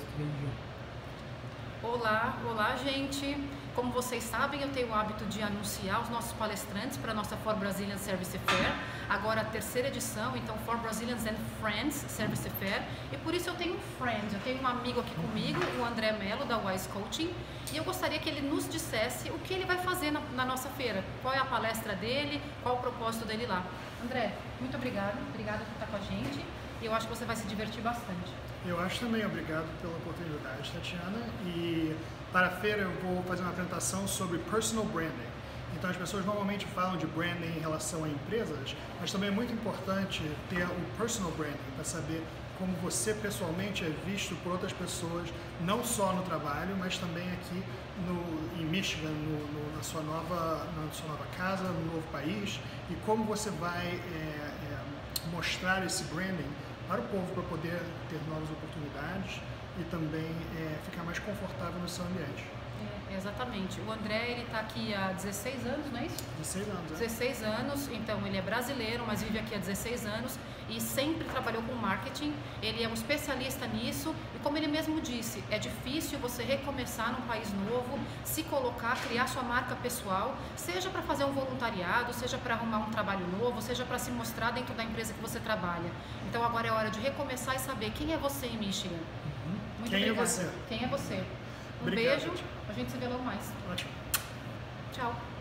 Olá, olá gente! Como vocês sabem, eu tenho o hábito de anunciar os nossos palestrantes para a nossa For Brazilian Service Fair, agora a terceira edição, então For Brazilians and Friends Service Fair, e por isso eu tenho um friend, eu tenho um amigo aqui comigo, o André Mello, da Wise Coaching, e eu gostaria que ele nos dissesse o que ele vai fazer na nossa feira, qual é a palestra dele, qual o propósito dele lá. André, muito obrigada por estar com a gente, e eu acho que você vai se divertir bastante. Eu acho também, obrigado pela oportunidade, Tatiana. E para a feira eu vou fazer uma apresentação sobre personal branding. Então as pessoas normalmente falam de branding em relação a empresas, mas também é muito importante ter o personal branding para saber como você pessoalmente é visto por outras pessoas, não só no trabalho, mas também aqui em Michigan, na sua nova casa, no novo país, e como você vai mostrar esse branding para o povo, para poder ter novas oportunidades e também ficar mais confortável no seu ambiente. Exatamente. O André, ele está aqui há 16 anos, não é isso? 16 anos, 16 anos, então ele é brasileiro, mas vive aqui há 16 anos e sempre trabalhou com marketing. Ele é um especialista nisso e, como ele mesmo disse, é difícil você recomeçar num país novo, se colocar, criar sua marca pessoal, seja para fazer um voluntariado, seja para arrumar um trabalho novo, seja para se mostrar dentro da empresa que você trabalha. Então agora é hora de recomeçar e saber quem é você em Michigan. Muito Quem obrigada. é você? Quem é você? Um Obrigado, beijo, a gente se vê logo mais. Ótimo. Tchau.